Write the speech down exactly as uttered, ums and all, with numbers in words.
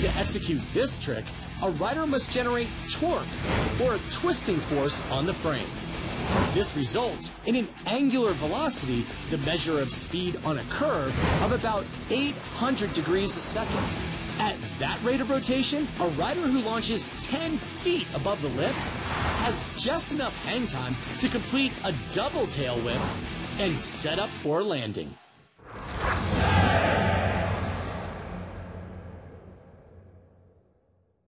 To execute this trick, a rider must generate torque, or a twisting force on the frame. This results in an angular velocity, the measure of speed on a curve, of about eight hundred degrees a second. At that rate of rotation, a rider who launches ten feet above the lip has just enough hang time to complete a double tail whip and set up for landing.